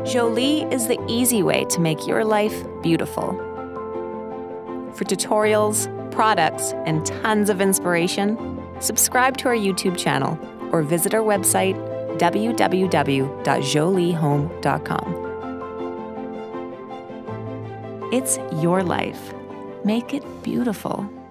Jolie is the easy way to make your life beautiful. For tutorials, products, and tons of inspiration, subscribe to our YouTube channel or visit our website, www.joliehome.com. It's your life. Make it beautiful.